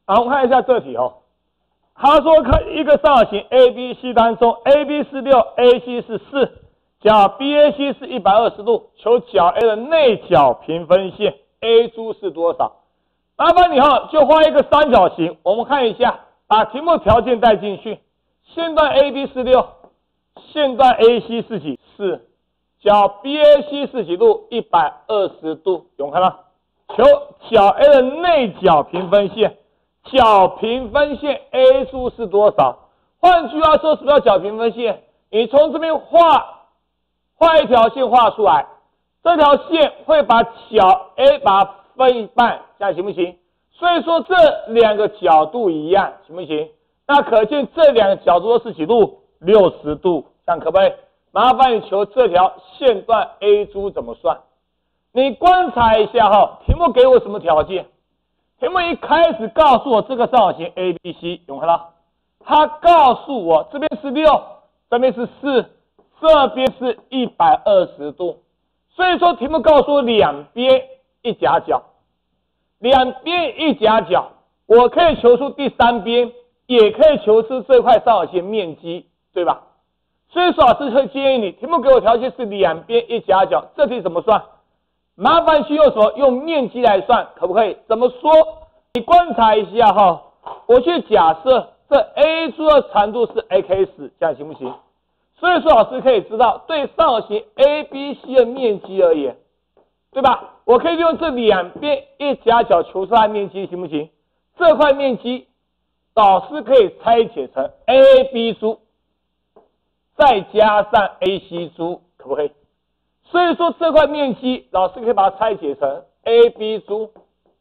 好，我们看一下这题哦。他说看一个三角形 ABC 当中 ，AB 是6，AC 是4，角 BAC 是120度，求角 A 的内角平分线 A 珠是多少？麻烦你哈，就画一个三角形，我们看一下，把题目条件带进去。线段 AB 是6，线段 AC 是几？4，角 BAC 是几度？120度，有没有看到？求角 A 的内角平分线，角平分线 A 数是多少？换句话说，什么叫角平分线？你从这边画一条线画出来，这条线会把角 A 把它分一半，这样行不行？所以说这两个角度一样，行不行？那可见这两个角度都是几度？60度，这样可不可以？麻烦你求这条线段 A 珠怎么算？你观察一下哈，题目给我什么条件？题目一开始告诉我这个三角形 ABC， 有没有看到？他告诉我这边是6，这边是4，这边是120度。所以说题目告诉我两边一夹角，两边一夹角，我可以求出第三边，也可以求出这块三角形面积，对吧？所以说老师会建议你，题目给我条件是两边一夹角，这题怎么算？麻烦去用什么？用面积来算，可不可以？怎么说？你观察一下哈，我去假设这 A 珠的长度是 x， 这样行不行？所以说老师可以知道，对三角形 ABC 的面积而言，对吧？我可以用这两边一夹角求出它的面积，行不行？这块面积，老师可以拆解成 AB 珠，再加上 AC 珠，可不可以？所以说这块面积，老师可以把它拆解成 AB 珠，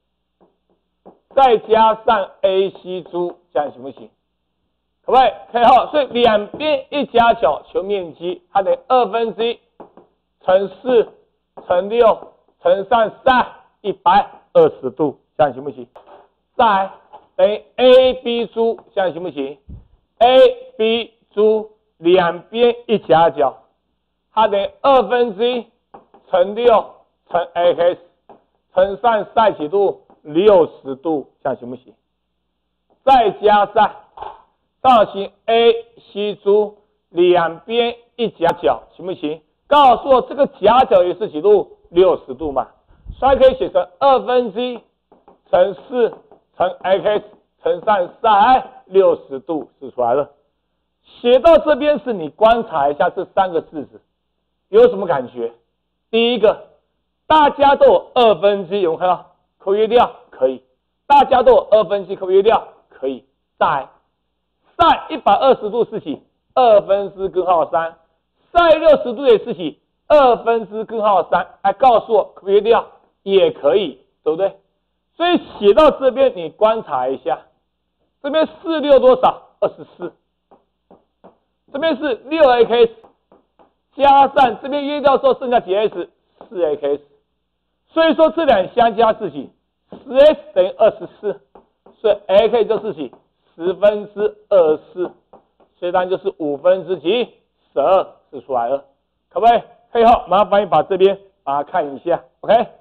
再加上 AC 珠，这样行不行？可不可以？可以哈。所以两边一夹角求面积，它等于1/2乘4乘6乘上120度，这样行不行？再来等于 AB 珠，这样行不行 ？AB 珠两边一夹角，它等于1/2乘6乘 x 乘上晒几度？60度，这样行不行？再加上三角形 AC 珠两边一夹角，行不行？告诉我这个夹角也是几度？60度嘛，所以可以写成1/2乘4乘 x 乘上60度，是出来了。写到这边是你观察一下这三个式子，有什么感觉？第一个，大家都有1/2，有没有看到？可不可以约掉？可以。大家都有1/2，可不可以约掉？可以。再来，sin 120度是几？2根号3。sin 60度也是几？2根号3。来告诉我可不可以约掉？也可以，对不对？所以写到这边，你观察一下，这边4、6多少？24。这边是6x 加上这边约掉之后剩下几 x？4x。所以说这两相加是几？10x 等于24，所以 x 就是几？24，所以当然就是12是出来了，可不可以？可以后，麻烦你把这边把它看一下 ，OK。